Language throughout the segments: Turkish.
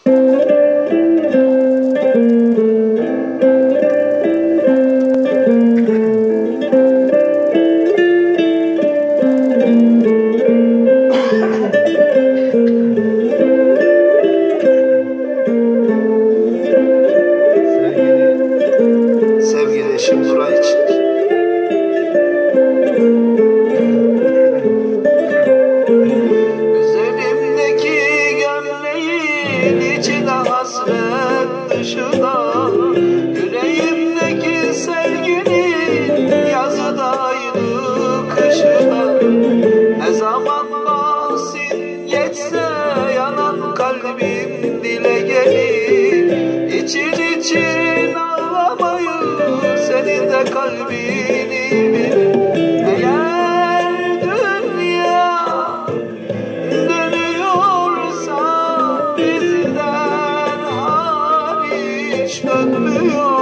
Sevgili eşim Nuray için. Üzerimdeki gömleğin içine hasret dışında, yüreğimdeki sevginin yazı da aynı kışında. Ne zaman bahsin geçse yanan kalbim dile gelir. İçin için ağlamayı, senin de kalbini bilir. Eğer dünya dönüyorsa bizden hariç dönmüyor.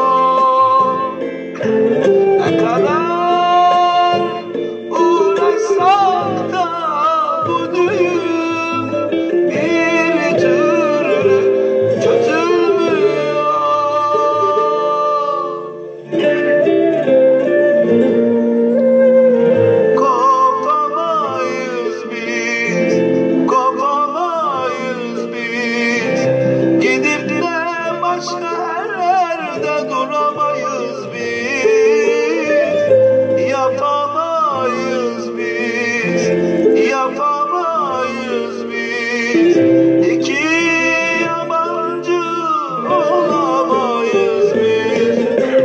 Ne kadar uğraşsak da bu düğüm bir türlü çözülmüyor. Kopamayız biz, kopamayız biz. Gidip de başka yerlerde duramayız biz. Yapamayız biz, yapamayız biz. İki yabancı olamayız biz.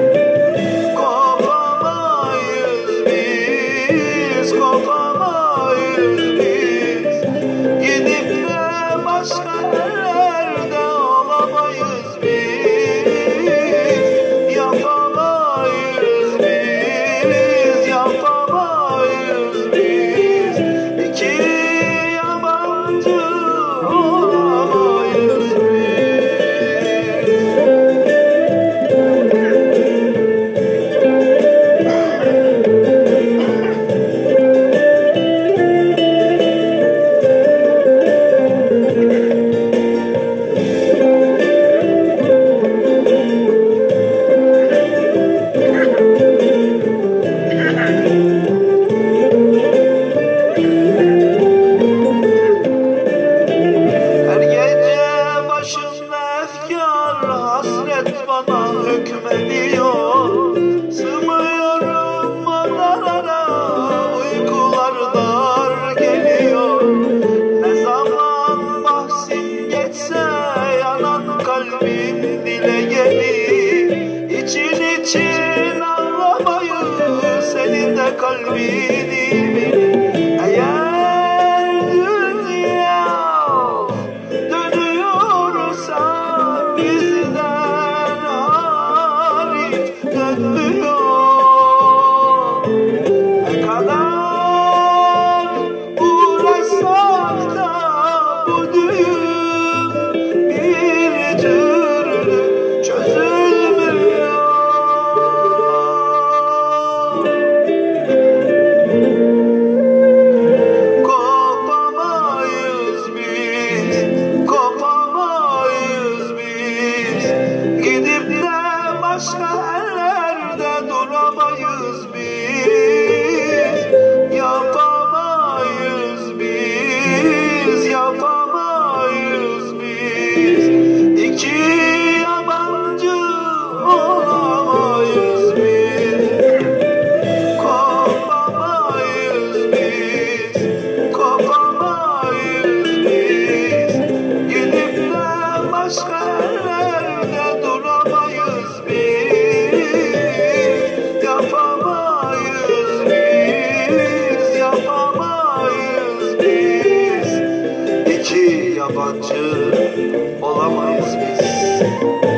Kopamayız biz, kopamayız biz. Gidip de başka yerlerde olamayız biz. Yapamayız biz, yapamayız biz. İki yabancı olamayız biz. Her gece başımda efkar, hasret bana hükmediyor. Sığmıyorum odalara, uykular dar geliyor. Ne zaman bahsin geçse yanan kalbin dile gelir. İçin için ağlamayı, senin de kalbini bilir. Eğer dünya dönüyorsa bizden hariç dönmüyor. Ne kadar uğraşsak da bu düğüm bir türlü çözülmüyor. Kopamayız biz, kopamayız biz. Gidip de başka yerlerde duramayız biz. Yapamayız biz, yapamayız biz. İki yabancı olamayız biz. Kopamayız biz, kopamayız biz. Gidip de başka yerlerde duramayız biz. Yapamayız biz, yapamayız biz. İki yabancı olamayız biz.